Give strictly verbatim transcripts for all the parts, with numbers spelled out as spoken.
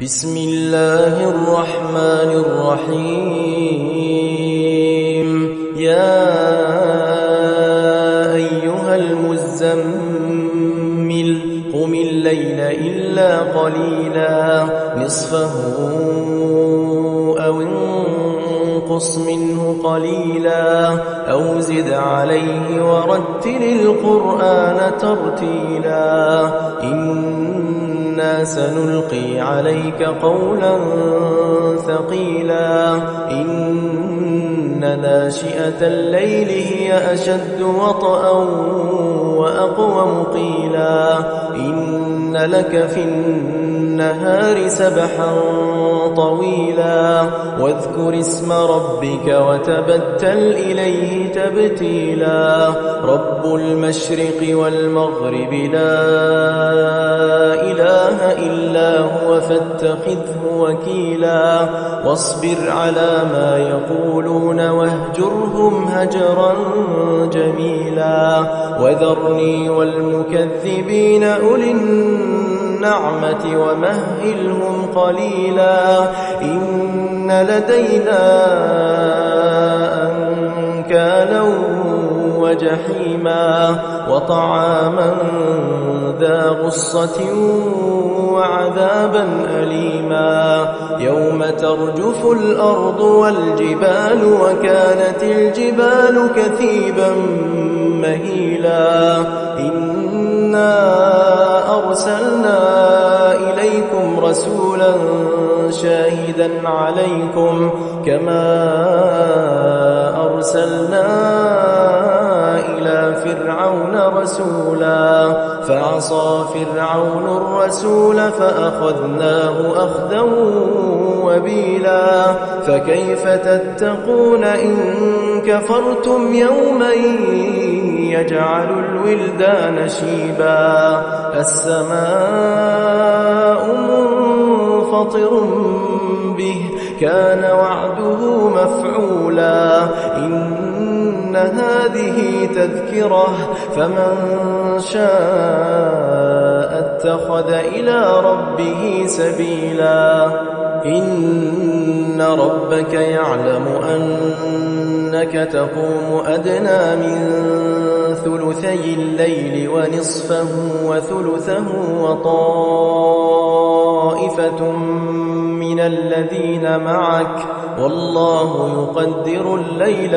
بسم الله الرحمن الرحيم يا أيها المزمل قم الليل إلا قليلا نصفه أو انقص منه قليلا أو زد عليه ورتل القرآن ترتيلا إنا سنلقي عليك قولا ثقيلا إن ناشئة الليل هي أشد وطئا وأقوم قيلا إن لك في النهار سبحا طويلا واذكر اسم ربك وتبتل إليه تبتيلا رب المشرق والمغرب لا إله إلا هو فاتخذه وكيلا واصبر على ما يقولون واهجرهم هجرا جميلا وذرني والمكذبين أولي النعمة ومهلهم قليلا إن لدينا أنكالا وجحيما وطعاما ذا غصة وعذابا أليما يوم ترجف الأرض والجبال وكانت الجبال كثيبا مهيلا إنا أرسلنا إليكم رسولا شاهدا عليكم كما أرسلنا إلى فرعون رسولا فعصى فرعون الرسول فأخذناه أخذا وبيلا فكيف تتقون إن كفرتم يوما يجعل الولدان شيبا السماء منفطر به كان وعده مفعولا إن هذه تذكرة فمن شاء اتخذ إلى ربه سبيلا إن ربك يعلم أنك تقوم أدنى من ثلثي الليل ونصفه وثلثه وطائفة من الذين معك والله يقدر الليل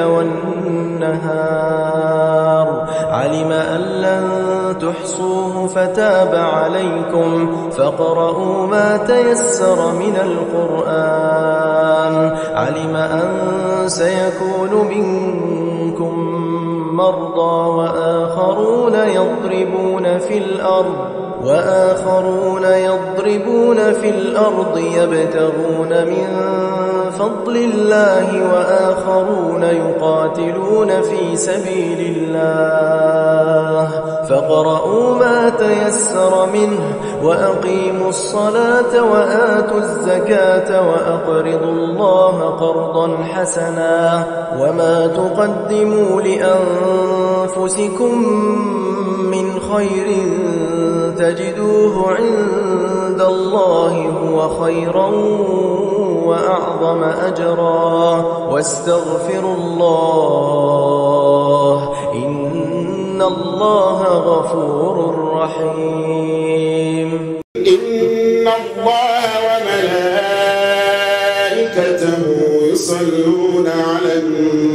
والنهار علم أن لن تحصوه فتاب عليكم فاقرؤوا ما تيسر من القرآن علم أن سيكون منكم مرضى وآخرون يضربون في الأرض وآخرون يضربون في الأرض يبتغون من فضل الله وآخرون يقاتلون في سبيل الله فاقرؤوا ما تيسر منه وأقيموا الصلاة وآتوا الزكاة وأقرضوا الله قرضا حسنا وما تقدموا لأنفسكم من خير تجدوه عند الله هو خيرا وأعظم أجرا واستغفروا الله إن الله غفور رحيم إن الله وملائكته يصلون على النبي